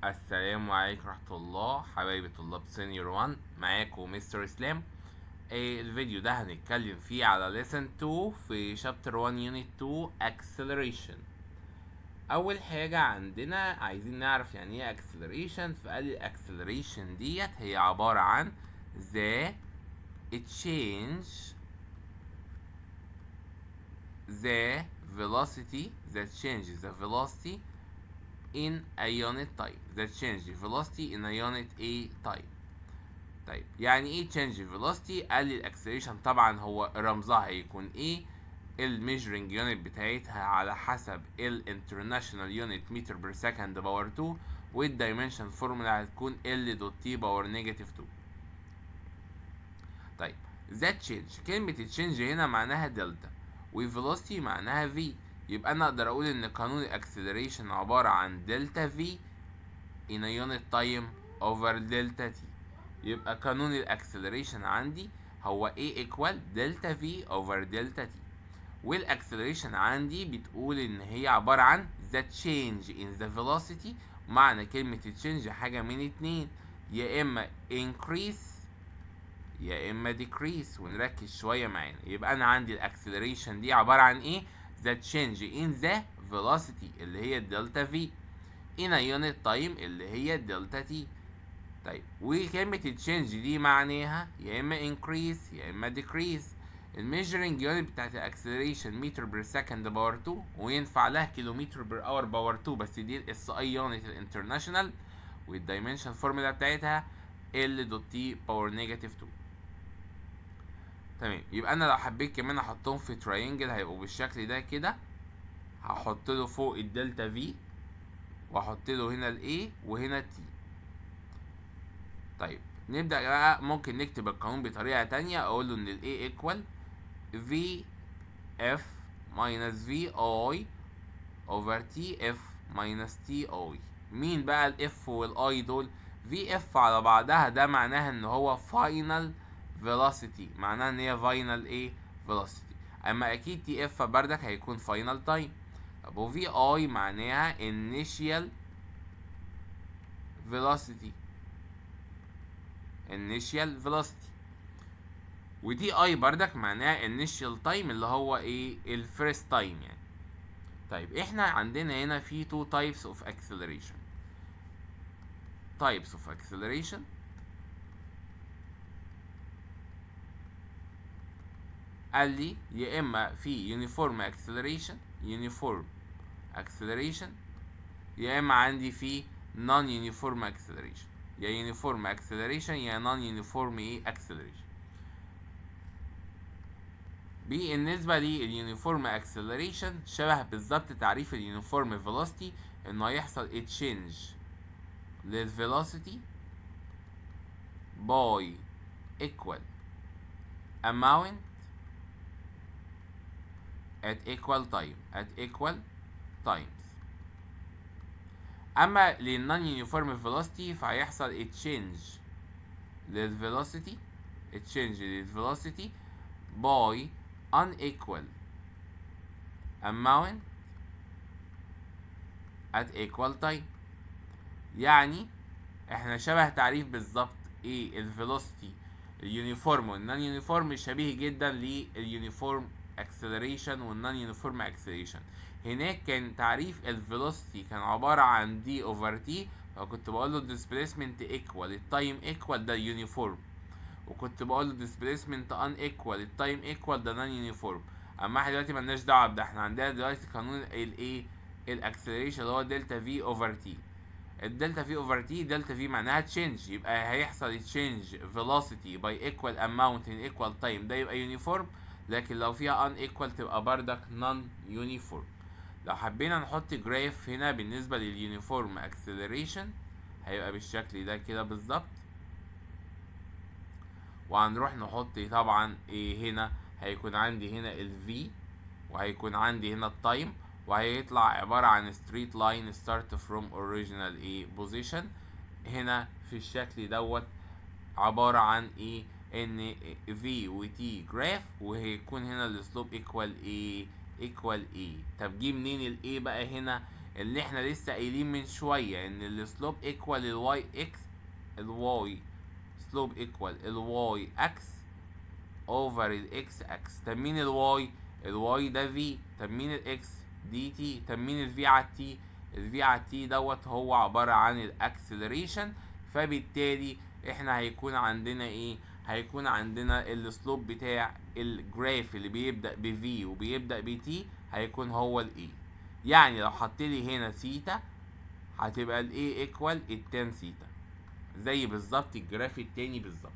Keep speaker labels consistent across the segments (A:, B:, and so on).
A: السلام عليكم ورحمة الله حبايبي طلاب سينيور 1. معاكم مستر اسلام. الفيديو ده هنتكلم فيه على lesson 2 في chapter 1 unit 2 acceleration. اول حاجة عندنا عايزين نعرف يعني ايه acceleration. فقال لي acceleration ديت هي عبارة عن the change the velocity that changes the velocity in a unit time that change velocity in a unit a time. طيب يعني ايه change velocity؟ قال لي الاكسلريشن طبعا هو رمزها هيكون ايه، الميجرنج يونت بتاعتها على حسب الانترناشونال يونت متر بير سكند باور 2، والدايمنشن فورمولا هتكون ال دوت تي باور نيجاتيف 2. طيب that change، كلمة تشينج هنا معناها دلتا وفيلوسيتي معناها في، يبقى انا اقدر اقول ان قانون الاكسلريشن عبارة عن دلتا في in a unit time over دلتا تي. يبقى قانون الاكسلريشن عندي هو A equal دلتا V over دلتا T، والاكسلريشن عندي بتقول ان هي عبارة عن the change in the velocity. معنى كلمة change حاجة من اتنين، يا اما increase يا اما decrease، ونركز شوية معانا. يبقى انا عندي الاكسلريشن دي عبارة عن ايه؟ the change in the velocity اللي هي الدلتا V in a unit time اللي هي الدلتا تي. طيب وكلمة التشينج دي معناها يا اما increase يا اما decrease. الميجرنج يونت بتاعت الاكسلريشن متر بير سكند باور 2، وينفع لها كيلومتر بير اور باور 2، بس دي الاس اي يونت الانترناشونال، والدايمنشن فورمولا بتاعتها ال دوت تي باور نيجاتيف 2. تمام، يبقى انا لو حبيت كمان احطهم في تراينجل هيبقوا بالشكل ده كده. هحط له فوق الدلتا في، واحط له هنا الاي وهنا التي. طيب نبدأ بقى، ممكن نكتب القانون بطريقة تانية. اقول له ان ال A equal VF minus VI over TF minus TI. مين بقى ال F وال I دول؟ VF على بعضها ده معناها ان هو final velocity، معناها ان هي final ايه velocity. اما اكيد TF بردك هيكون final time. طب و VI معناها initial velocity، ودي اي بردك معناها initial time اللي هو ايه الفيرست تايم يعني. طيب احنا عندنا هنا في two types of acceleration. قال لي يا اما في uniform acceleration يا اما عندي في non uniform acceleration، يا uniform acceleration يا non uniform ايه acceleration. بالنسبة لليونيفورم اكسلريشن شبه بالظبط تعريف اليونيفورم فيلوسيتي، انه هيحصل تشينج للفيلوسيتي باي equal amount at equal times. اما للنون يونيفورم فيلوسيتي فهيحصل تشينج للفيلوسيتي باي unequal amount at equal time. يعني احنا شبه تعريف بالظبط ايه الفيلوسيتي اليونيفورم والنون يونيفورم، شبيه جدا لليونيفورم اكسلريشن والنون يونيفورم اكسلريشن. هناك كان تعريف الفيلوسيتي كان عبارة عن دي اوفر تي، فكنت بقول له displacement equal التايم equal ده يونيفورم، وكنت بقول له displacement unequal التايم equal ده نون يونيفورم. اما احنا دلوقتي ملناش دعوه بده، احنا عندنا دلوقتي قانون الايه الاكسلريشن اللي هو دلتا في اوفر تي. الدلتا في اوفر تي، دلتا في معناها تشينج، يبقى هيحصل تشينج فيلوسيتي باي ايكوال اماونت ان ايكوال تايم، ده يبقى يونيفورم. لكن لو فيها ان ايكوال تبقى بردك نون يونيفورم. لو حبينا نحط جراف هنا بالنسبه لليونيفورم اكسلريشن هيبقى بالشكل ده كده بالظبط، وهنروح نحط طبعا ايه هنا، هيكون عندي هنا ال V وهيكون عندي هنا التايم، وهيطلع عبارة عن straight line start from original ايه position. هنا في الشكل دوت عبارة عن ايه ان V و T جراف، وهيكون هنا السلوب equal ايه. طب جه منين ال A بقى هنا؟ اللي احنا لسه قايلين من شويه ان السلوب ايكوال الواي اكس، الواي سلوب ايكوال الواي اكس اوفر الاكس اكس. طب مين الواي؟ الواي ده في. طب مين الاكس؟ دي تي. طب مين الفي على التي؟ الفي على التي دوت هو عباره عن الاكسلريشن. فبالتالي احنا هيكون عندنا ايه؟ هيكون عندنا السلوب بتاع الجراف اللي بيبدا بفي وبيبدا بتي هيكون هو الاي. يعني لو حطيلي هنا سيتا هتبقى الاي ايكوال التان سيتا، زي بالظبط الجراف التاني بالظبط.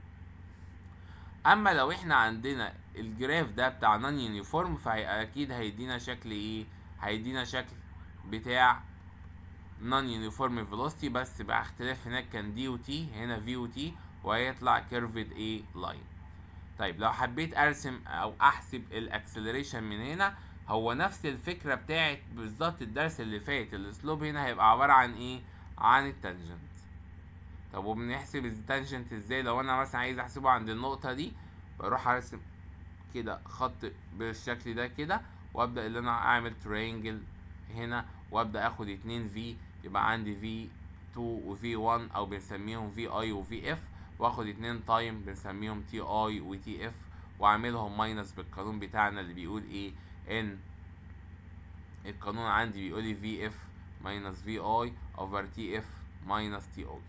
A: اما لو احنا عندنا الجراف ده بتاع نون يونيفورم فاكيد هيدينا شكل ايه؟ هيدينا شكل بتاع نون يونيفورم فيلوسيتي، بس بقى اختلاف هناك كان دي وتي، هنا في وتي، وهيطلع كيرفد ايه لاين. طيب لو حبيت ارسم او احسب الاكسلريشن من هنا، هو نفس الفكره بتاعت بالظبط الدرس اللي فات. السلوب هنا هيبقى عباره عن ايه؟ عن التانجنت. طب وبنحسب التانجنت ازاي؟ لو انا مثلا عايز احسبه عند النقطه دي، بروح ارسم كده خط بالشكل ده كده، وابدا ان انا اعمل ترينجل هنا، وابدا اخد 2 في، يبقى عندي في 2 وفي 1 او بنسميهم في اي وفي اف، واخد 2 تايم بنسميهم تي اي وتي اف، واعملهم ماينس بالقانون بتاعنا اللي بيقول ايه؟ ان القانون عندي بيقول لي في اف ماينس في اي اوفر تي اف ماينس تي اي.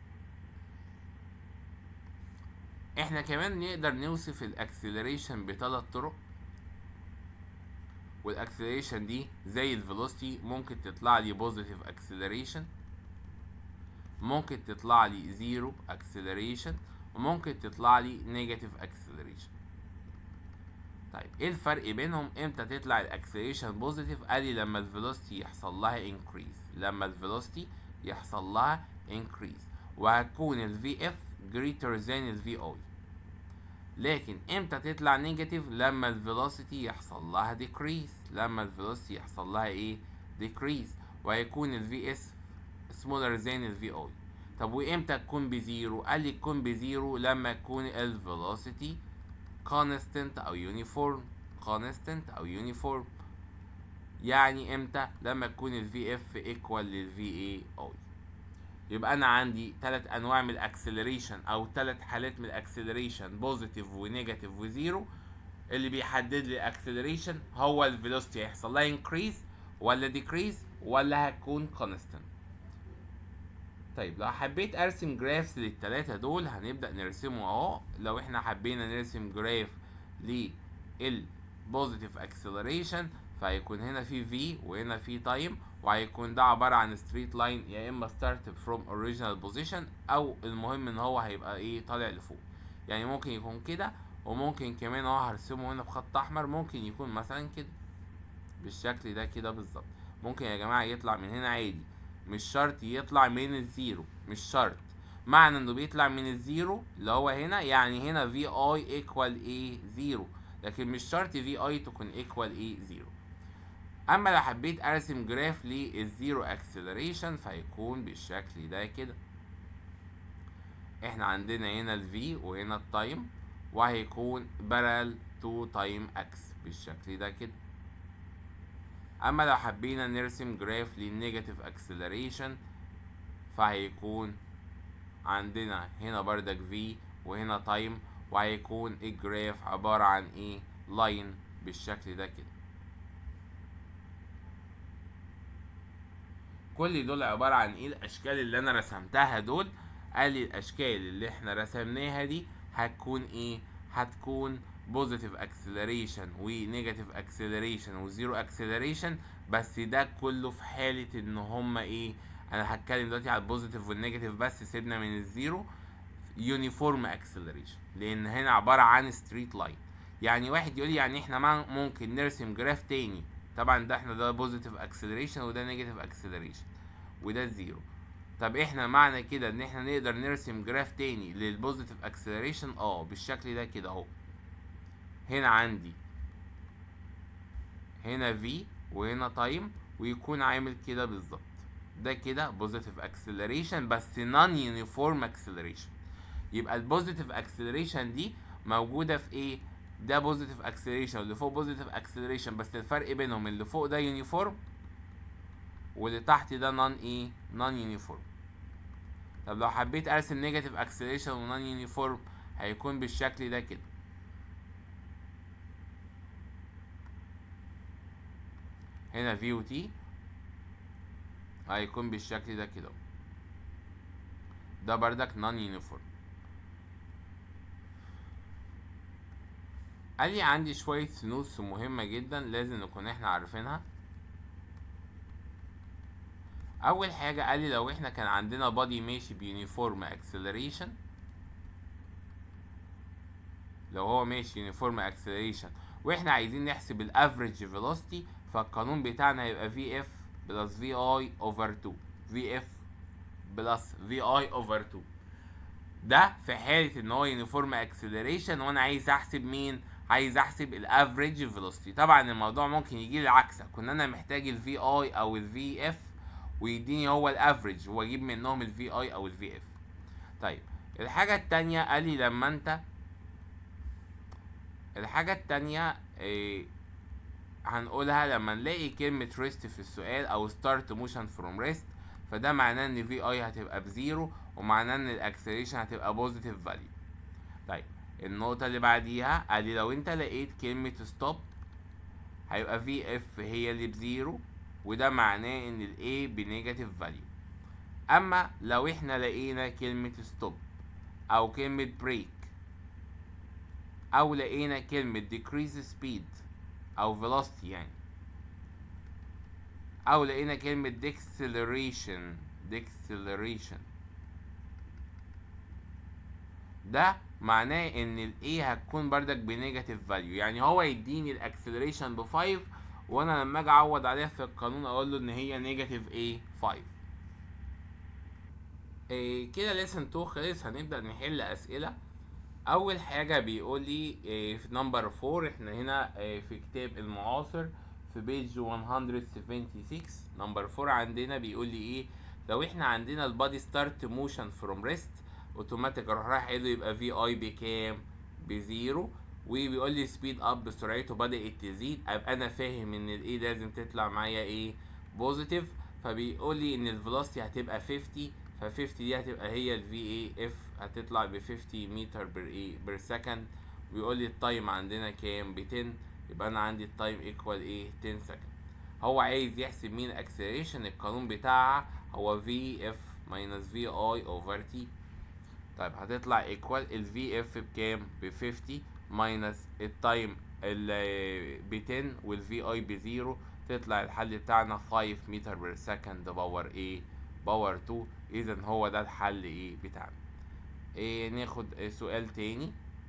A: احنا كمان نقدر نوصف الاكسلريشن بثلاث طرق، والاكسلريشن دي زي الفيلوسيتي ممكن تطلع لي بوزيتيف اكسلريشن، ممكن تطلع لي زيرو اكسلريشن، وممكن تطلع لي نيجاتيف اكسلريشن. طيب ايه الفرق بينهم؟ امتى تطلع الاكسلريشن بوزيتيف؟ قال لي لما الفيلوسيتي يحصل لها انكريز، لما الفيلوسيتي يحصل لها انكريز، وهتكون الفي اف greater than الفي اي. لكن امتى تطلع نيجاتيف؟ لما الفيلوسيتي يحصل لها ديكريز، لما الفيلوسيتي يحصل لها ايه؟ ديكريز، وهيكون الفي اس smaller than الفي اي. طب وامتى تكون بزيرو؟ قال لي تكون بزيرو لما تكون الفيلوسيتي constant او uniform، constant او uniform. يعني امتى؟ لما تكون الفي اف ايكوال للفي اي اي. يبقى انا عندي ثلاث انواع من الاكسلريشن او ثلاث حالات من الاكسلريشن، بوزيتيف ونيجاتيف وزيرو. اللي بيحدد لي الاكسلريشن هو الفيلوسيتي هيحصل لها انكريز ولا ديكريز ولا هتكون كونستنت. طيب لو حبيت ارسم جرافس للثلاثه دول هنبدا نرسمه اهو. لو احنا حبينا نرسم جراف للبوزيتيف اكسلريشن فهيكون هنا في في وهنا في تايم، وهيكون ده عباره عن ستريت لاين، يا اما ستارت فروم اوريجينال بوزيشن، او المهم ان هو هيبقى ايه؟ طالع لفوق. يعني ممكن يكون كده، وممكن كمان اهو هرسمه هنا بخط احمر، ممكن يكون مثلا كده بالشكل ده كده بالظبط. ممكن يا جماعه يطلع من هنا عادي، مش شرط يطلع من الزيرو، مش شرط. معنى انه بيطلع من الزيرو اللي هو هنا، يعني هنا في اي ايكوال ايه؟ زيرو، لكن مش شرط في اي تكون ايكوال ايه؟ زيرو. اما لو حبيت ارسم جراف للزيرو اكسلريشن فهيكون بالشكل ده كده. احنا عندنا هنا الفي وهنا التايم، وهيكون بارل تو تايم اكس بالشكل ده كده. اما لو حبينا نرسم جراف للنيجاتيف اكسلريشن فهيكون عندنا هنا بردك في وهنا تايم، وهيكون الجراف عبارة عن ايه؟ لاين بالشكل ده كده. كل دول عبارة عن ايه؟ الاشكال اللي انا رسمتها دول. قال لي الاشكال اللي احنا رسمناها دي هتكون ايه؟ هتكون بوزيتيف اكسلريشن ونيجاتيف اكسلريشن وزيرو اكسلريشن، بس ده كله في حالة ان هما ايه؟ انا هتكلم دلوقتي على البوزيتيف والنيجاتيف بس، سيبنا من الزيرو. يونيفورم اكسلريشن، لان هنا عبارة عن ستريت لاين. يعني واحد يقول لي يعني احنا ممكن نرسم جراف تاني، طبعا ده احنا ده بوزيتيف اكسلريشن وده نيجاتيف اكسلريشن وده زيرو. طب احنا معنى كده ان احنا نقدر نرسم جراف تاني للبوزيتيف اكسلريشن بالشكل ده كده اهو. هنا عندي هنا في وهنا تايم، ويكون عامل كده بالظبط. ده كده بوزيتيف اكسلريشن بس نون يونيفورم اكسلريشن. يبقى البوزيتيف اكسلريشن دي موجوده في ايه؟ ده بوزيتيف اكسلريشن واللي فوق بوزيتيف اكسلريشن، بس الفرق بينهم اللي فوق ده يونيفورم واللي تحت ده نون ايه، نون يونيفورم. طب لو حبيت ارسم نيجاتيف اكسلريشن ونون يونيفورم هيكون بالشكل ده كده. هنا في وتي هيكون بالشكل ده كده. ده بردك نون يونيفورم. قال لي عندي شوية نوتس مهمة جدا لازم نكون احنا عارفينها. اول حاجة قال لي لو احنا كان عندنا بادي ماشي بيونيفورم اكسلريشن، لو هو ماشي يونيفورم اكسلريشن واحنا عايزين نحسب الافريج فيلوسيتي، فالقانون بتاعنا هيبقى في اف بلس في اي اوفر 2، في اف بلس في اي اوفر 2. ده في حالة ان هو يونيفورم اكسلريشن وانا عايز احسب مين؟ عايز احسب الافريج فيلوسيتي. طبعا الموضوع ممكن يجي لي العكس، كنا انا محتاج الفي اي او الفي اف ويديني هو الافريج واجيب منهم الفي اي او الفي اف. طيب الحاجة التانية قال لي لما انت الحاجة التانية هنقولها لما نلاقي كلمة rest في السؤال أو start motion from rest، فده معناه إن في اي هتبقى بزيرو ومعناه إن الأكسلريشن هتبقى positive value. طيب النقطة اللي بعديها قال لي لو أنت لقيت كلمة stop هيبقى في اف هي اللي بزيرو، وده معناه إن ال A بنيجاتيف value. أما لو إحنا لقينا كلمة stop أو كلمة break او لقينا كلمة decrease speed او velocity يعني، او لقينا كلمة deceleration، ده معناه ان ال A هتكون بردك بنيجاتيف فاليو. يعني هو يديني الاكسلريشن ب 5 وانا لما اجي اعوض عليها في القانون اقول له ان هي نيجاتيف A 5. كده ليسن 2 خلص. هنبدأ نحل اسئلة. اول حاجه بيقول لي في نمبر 4، احنا هنا في كتاب المعاصر في بيج 176. نمبر 4 عندنا بيقول لي ايه؟ لو احنا عندنا البادي ستارت موشن فروم ريست اوتوماتيك اروح رايح قايل له يبقى في اي بكام؟ بزيرو. وبيقول لي سبيد اب سرعته بدات تزيد، ابقى انا فاهم ان الايه لازم تطلع معايا ايه؟ بوزيتيف. فبيقول لي ان الفيلوسيتي هتبقى 50، ف 50 دي هتبقى هي ال VAF هتطلع ب 50 متر بير سكند. ويقول لي التايم عندنا كام؟ ب 10، يبقى انا عندي التايم ايكوال ايه؟ 10 سكند. هو عايز يحسب مين اكسلريشن، القانون بتاعها هو VF minus VI over T. طيب هتطلع ايكوال ال VF بكام؟ ب 50 ماينس التايم ب 10 وال VI بزيرو، تطلع الحل بتاعنا 5 متر بير سكند باور ايه؟ باور 2. اذا هو ده الحل ايه بتاعنا. ناخد سؤال تاني.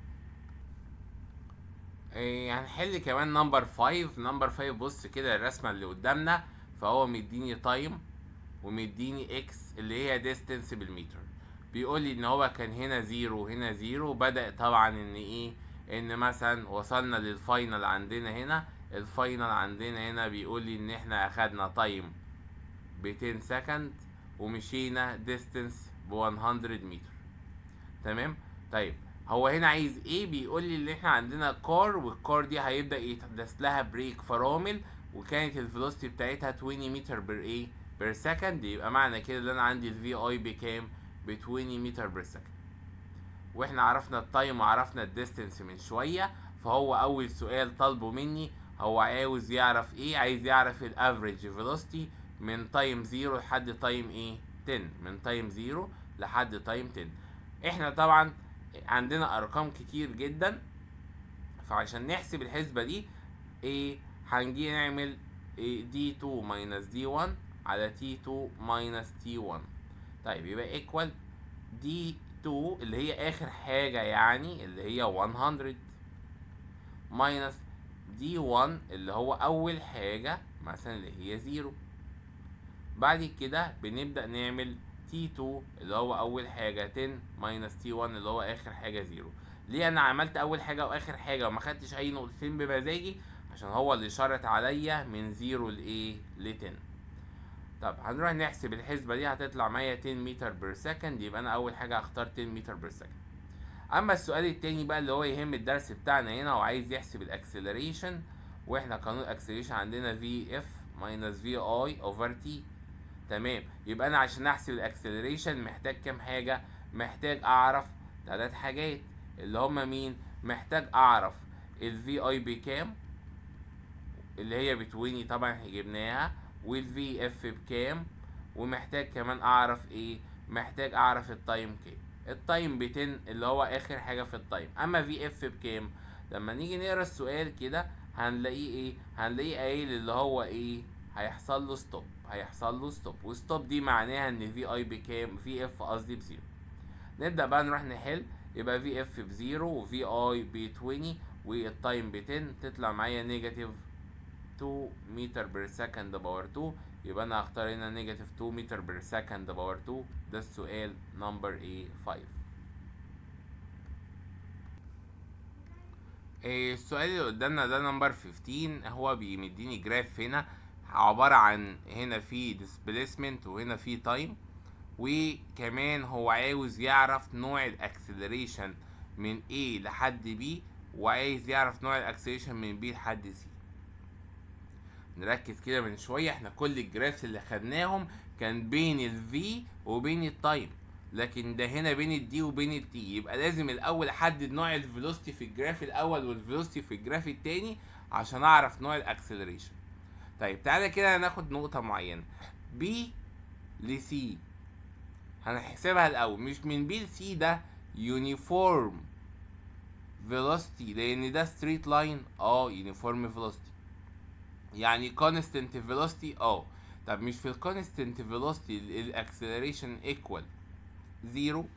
A: هنحل كمان نمبر 5. نمبر 5 بص كده الرسمه اللي قدامنا، فهو مديني تايم ومديني اكس اللي هي ديستنس بالمتر. بيقول لي ان هو كان هنا زيرو وهنا زيرو، بدأ طبعا ان ايه؟ ان مثلا وصلنا للفاينل عندنا هنا. الفاينل عندنا هنا بيقول لي ان احنا اخدنا تايم ب 10 سكند ومشينا ديستنس ب 100 متر. تمام. طيب هو هنا عايز ايه؟ بيقول لي ان احنا عندنا كار، والكار دي هيبدا يتحدث لها بريك فرامل، وكانت الفيلوسيتي بتاعتها 20 متر بير ايه؟ بير سكند. يبقى معنى كده ان انا عندي الفي اي بكام؟ ب 20 متر بير سكند. واحنا عرفنا التايم وعرفنا الديستنس من شويه، فهو اول سؤال طالبه مني هو عاوز يعرف ايه؟ عايز يعرف الافريج فيلوسيتي من تايم 0 لحد تايم ايه؟ 10. من تايم 0 لحد تايم 10. احنا طبعا عندنا ارقام كتير جدا، فعشان نحسب الحسبه دي ايه؟ هنجي نعمل D2 minus D1 على T2 minus T1. طيب يبقى ايكوال D2 اللي هي اخر حاجه يعني اللي هي 100 minus D1 اللي هو اول حاجه مثلا اللي هي 0. بعد كده بنبدأ نعمل T2 اللي هو أول حاجة 10 minus T1 اللي هو آخر حاجة 0. ليه أنا عملت أول حاجة وآخر حاجة وما خدتش أي نقطتين بمزاجي؟ عشان هو اللي شرط عليا من 0 لإيه؟ ل 10. طب هنروح نحسب الحسبة دي، هتطلع معايا 10 متر بير سكند. يبقى أنا أول حاجة هختار 10 متر بير سكند. أما السؤال التاني بقى اللي هو يهم الدرس بتاعنا هنا، وعايز يحسب الأكسلريشن، وإحنا قانون الأكسلريشن عندنا VF minus VI over T. تمام. يبقى انا عشان احسب الاكسلريشن محتاج كام حاجه؟ محتاج اعرف 3 حاجات اللي هما مين؟ محتاج اعرف الفي اي بكام اللي هي بتويني طبعا احنا جبناها، والفي اف بكام، ومحتاج كمان اعرف ايه؟ محتاج اعرف التايم كام. التايم ب 10 اللي هو اخر حاجه في التايم. اما في اف بكام؟ لما نيجي نقرا السؤال كده هنلاقيه ايه؟ هنلاقيه قايل اللي هو ايه؟ هيحصل له ستوب، هيحصل له ستوب، وستوب دي معناها ان في اي بكام؟ في اف قصدي بزيرو. نبدا بقى نروح نحل. يبقى في اف بزيرو وفي اي ب 20 والتايم ب 10، تطلع معايا نيجاتيف 2 متر بير سكند باور 2. يبقى انا هختار هنا نيجاتيف 2 متر بير سكند باور 2. ده السؤال نمبر ايه 5. السؤال اللي قدامنا ده نمبر 15. هو بيمديني جراف هنا عبارة عن هنا في ديسبيسمنت وهنا في تايم، وكمان هو عاوز يعرف نوع الاكسلريشن من A لحد B، وعايز يعرف نوع الاكسلريشن من B لحد C. نركز كده من شويه، احنا كل الجرافs اللي خدناهم كان بين الفي وبين التايم، لكن ده هنا بين الدي وبين التي. يبقى لازم الاول احدد نوع الفيلوسيتي في الجراف الاول والفيلوسيتي في الجراف التاني عشان اعرف نوع الاكسلريشن. طيب تعالى كده ناخد نقطه معينه، بي لسي هنحسبها الاول. مش من بي لسي ده يونيفورم فيلوسيتي لان ده ستريت لاين؟ يونيفورم فيلوسيتي يعني constant velocity. طب مش في الكونستنت فيلوسيتي الاكسلريشن ايكوال زيرو؟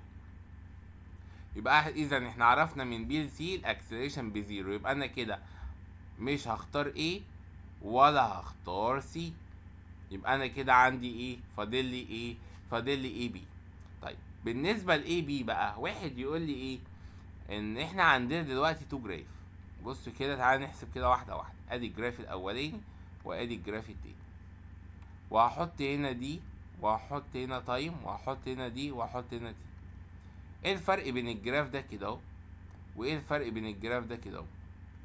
A: يبقى اذا احنا عرفنا من بي لسي الاكسلريشن بزيرو. يبقى انا كده مش هختار A ولا هختار C. يبقى انا كده عندي ايه؟ فاضل لي ايه؟ فاضل لي اي بي. طيب بالنسبه لاي بي بقى، واحد يقول لي ايه؟ ان احنا عندنا دلوقتي تو جراف. بص كده تعالى نحسب كده واحده واحده. ادي الجراف الاولاني وادي الجراف التاني، وهحط هنا دي وهحط هنا تايم وهحط هنا دي وهحط هنا دي. ايه الفرق بين الجراف ده كده اهو وايه الفرق بين الجراف ده كده اهو؟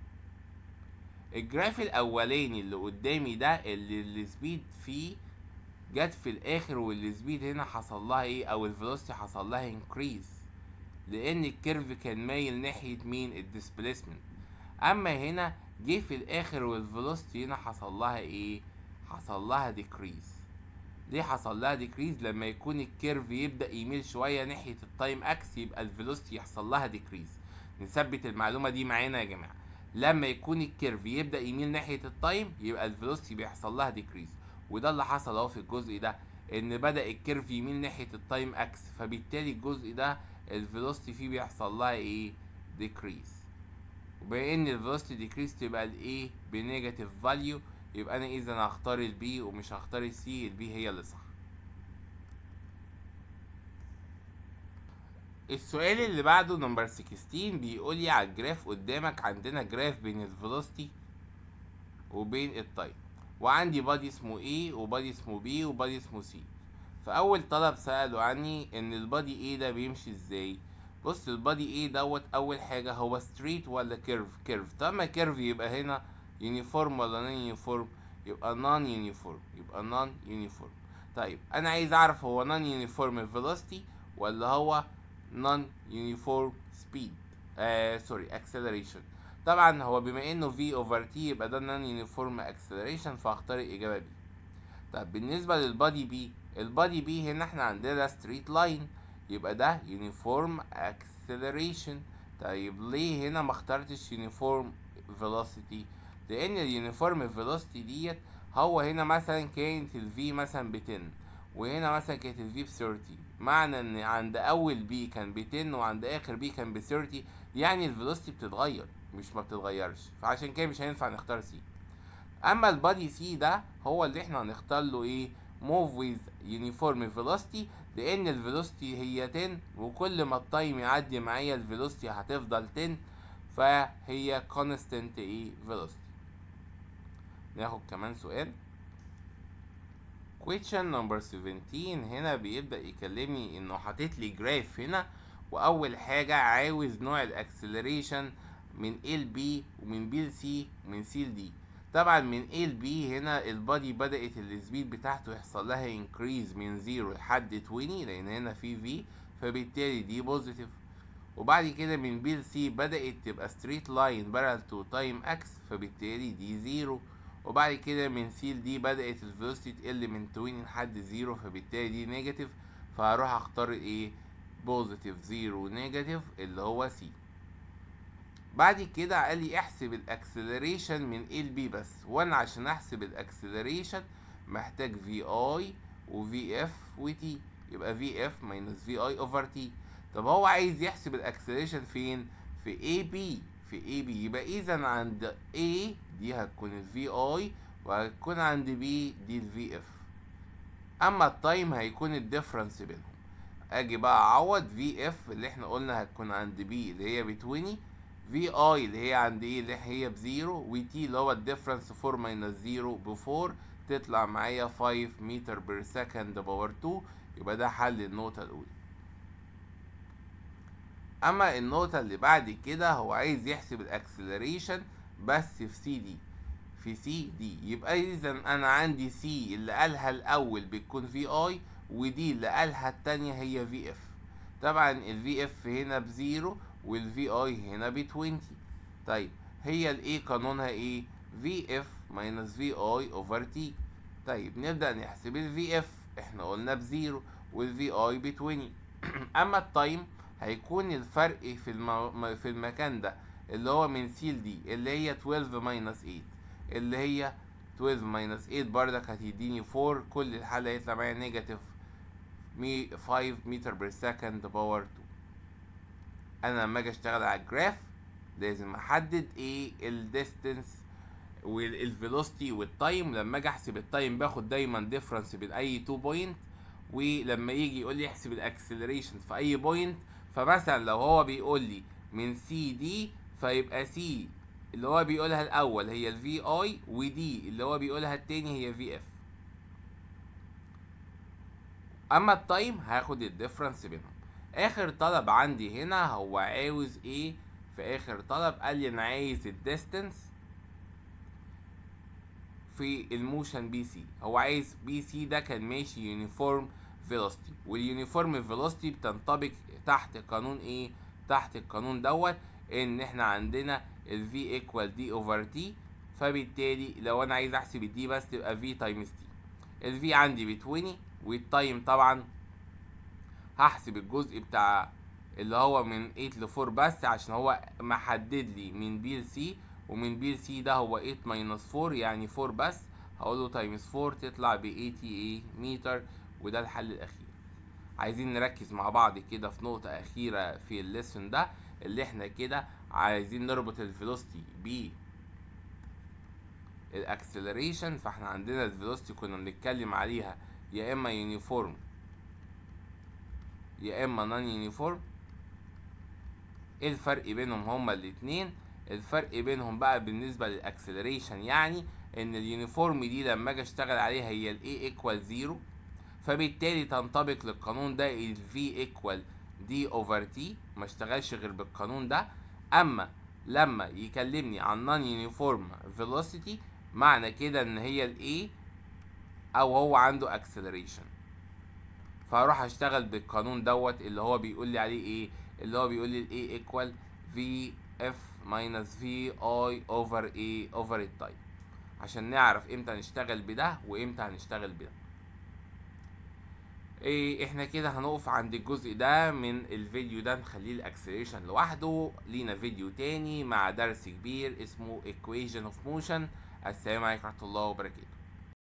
A: الجراف الاولاني اللي قدامي ده اللي السبيد فيه جت في الاخر، والسبيد هنا حصل لها ايه؟ او الفيلوسيتي حصل لها انكريز لان الكيرف كان مايل ناحيه مين؟ الديسبيسمنت. اما هنا جه في الاخر والفيلوسيتي هنا حصل لها ايه؟ حصل لها ديكريز. ليه حصل لها ديكريز؟ لما يكون الكيرف يبدا يميل شويه ناحيه التايم اكس يبقى الفيلوسيتي يحصل لها ديكريز. نثبت المعلومه دي معانا يا جماعه. لما يكون الكيرف يبدا يميل ناحيه التايم يبقى الفيلوسيتي بيحصل لها ديكريز، وده اللي حصل اهو في الجزء ده، ان بدا الكيرف يميل ناحيه التايم اكس، فبالتالي الجزء ده الفيلوسيتي فيه بيحصل لها ايه؟ ديكريز. وبما ان الفيلوسيتي ديكريز تبقى الايه؟ بنيجاتيف فاليو. يبقى انا اذا هختار البي ومش هختار السي. البي هي اللي صح. السؤال اللي بعده نمبر 16 بيقول لي على الجراف قدامك عندنا جراف بين الفيلوسيتي وبين التايم، وعندي بادي اسمه A وبادي اسمه B وبادي اسمه C. فاول طلب سأله عني ان البادي A ده بيمشي ازاي. بص البادي A دوت اول حاجه هو ستريت ولا كيرف؟ كيرف. طب ما كيرف يبقى هنا يونيفورم ولا نون يونيفورم؟ يبقى نون يونيفورم. يبقى نون يونيفورم. طيب انا عايز اعرف هو نون يونيفورم فيلوسيتي ولا هو نون يونيفورم سبيد سوري اكسلريشن. طبعا هو بما انه V over T يبقى ده نون يونيفورم اكسلريشن، فهختار الاجابه B. طب بالنسبه للبادي B، البادي B هنا احنا عندنا ستريت لاين يبقى ده يونيفورم اكسلريشن. طيب ليه هنا ما اخترتش يونيفورم فيلوسيتي؟ لان اليونيفورم فيلوسيتي ديت هو هنا مثلا كانت الفي مثلا ب 10 وهنا مثلا كانت الفي ب 30، معنى ان عند اول بي كان ب 10 وعند اخر بي كان ب 30، يعني الفيلوسيتي بتتغير مش ما بتتغيرش، فعشان كده مش هينفع نختار سي. اما البادي سي ده هو اللي احنا هنختار له ايه؟ موف ويز يونيفورم فيلوسيتي، لان الفيلوسيتي هي 10 وكل ما التايم يعدي معايا الفيلوسيتي هتفضل 10، فهي كونستنت ايه؟ فيلوسيتي. ناخد كمان سؤال. question number 17. هنا بيبدأ يكلمني انه حاطط لي جراف هنا، واول حاجة عاوز نوع الاكسلريشن من A ل B ومن B ل C ومن C ل D. طبعا من A ل B هنا البادي بدأت السبيد بتاعته يحصل لها انكريز من 0 لحد 20 لأن هنا في V، فبالتالي دي بوزيتيف. وبعد كده من B ل C بدأت تبقى ستريت لاين بارل تو تايم اكس، فبالتالي دي 0. وبعد كده من C ل D بدأت الفيلوسيتي تقل من 20 لحد 0، فبالتالي دي نيجاتيف، فهروح اختار ايه؟ بوزيتيف 0 نيجاتيف اللي هو C. بعد كده قال لي احسب الاكسلريشن من A ل B بس، وانا عشان احسب الاكسلريشن محتاج في اي وفي اف وتي، يبقى في اف ماينس في اي اوفر تي. طب هو عايز يحسب الاكسلريشن فين؟ في اي بي. في اي بي، يبقى اذا عند A دي هتكون الفي اي، وهتكون عند B دي الفي اف. اما التايم هيكون الديفرنس بينهم. اجي بقى اعوض في اف اللي احنا قلنا هتكون عند B اللي هي ب 20، في اي اللي هي عند ايه اللي هي بزيرو، وتي اللي هو الديفرنس 4 ماينس 0 ب4، تطلع معايا 5 متر بير سكند باور 2. يبقى ده حل النقطة الأولى. أما النقطة اللي بعد كده هو عايز يحسب الأكسلريشن بس في سي دي. في سي دي يبقى إذا أنا عندي سي اللي قالها الأول بتكون في اي، ودي اللي قالها التانية هي في اف. طبعا الفي اف هنا بزيرو والفي اي هنا ب 20. طيب هي الايه قانونها ايه؟ في اف ماينس في اي اوفر تي. طيب نبدأ نحسب الفي اف، احنا قلنا بزيرو والفي اي ب 20. اما التايم هيكون الفرق في المكان ده اللي هو من سي ل دي اللي هي 12 ماينس 8، اللي هي 12 ماينس 8 بردك هتديني 4. كل الحل هيطلع معايا نيجاتيف 5 متر بير سكند باور 2. انا لما اجي اشتغل على الجراف لازم احدد ايه الديستنس والفيلوسيتي والتايم. لما اجي احسب التايم باخد دايما ديفرنس بين اي 2 بوينت، ولما يجي يقول لي احسب الاكسلريشن في اي بوينت، فمثلا لو هو بيقول لي من سي دي فيبقى سي اللي هو بيقولها الاول هي الفي اي، ودي اللي هو بيقولها التاني هي في اف. اما التايم هاخد الديفرنس بينهم. اخر طلب عندي هنا هو عاوز ايه؟ في اخر طلب قال لي انا عايز الديستنس في الموشن بي سي. هو عايز بي سي ده كان ماشي يونيفورم فيلوسيتي، واليونيفورم فيلوسيتي بتنطبق تحت قانون ايه؟ تحت القانون دوت ان احنا عندنا ال V equal D over T. فبالتالي لو انا عايز احسب الدي بس تبقى V times T. ال V عندي ب 20، والتايم طبعا هحسب الجزء بتاع اللي هو من 8 ل 4 بس، عشان هو محدد لي من B ل C، ومن B ل C ده هو 8 minus 4 يعني 4 بس. هقوله تايمز 4 تطلع ب 80 متر، وده الحل الاخير. عايزين نركز مع بعض كده في نقطة أخيرة في الليسون ده، اللي احنا كده عايزين نربط الفيلوسيتي بالاكسلريشن. فاحنا عندنا الفيلوسيتي كنا بنتكلم عليها يا اما يونيفورم يا اما نون يونيفورم. ايه الفرق بينهم هما الاتنين؟ الفرق بينهم بقى بالنسبة للاكسلريشن يعني ان اليونيفورم دي لما اجي اشتغل عليها هي ال A equal 0، فبالتالي تنطبق للقانون ده ال V equal D over T، ما اشتغلش غير بالقانون ده. اما لما يكلمني عن non uniform velocity معنى كده ان هي ال A او هو عنده acceleration، فهروح اشتغل بالقانون دوت اللي هو بيقول لي عليه ايه؟ اللي هو بيقول لي ال A equal V F minus V I over A over التايم، عشان نعرف امتى هنشتغل بده وامتى هنشتغل بده. ايه احنا كده هنقف عند الجزء ده من الفيديو ده، نخليه الاكسلريشن لوحده. لينا فيديو تاني مع درس كبير اسمه equation of motion. السلام عليكم ورحمة الله وبركاته.